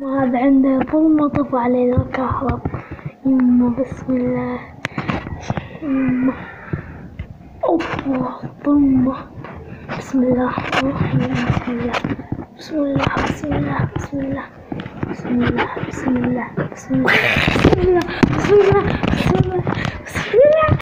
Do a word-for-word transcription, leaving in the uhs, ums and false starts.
وهذا عنده ظلمة طفى علينا الكهرب. يما بسم الله. يما أوه ظلمة. بسم الله الرحمن الرحيم. بسم الله بسم الله بسم الله بسم الله بسم الله بسم الله بسم الله بسم الله بسم الله بسم الله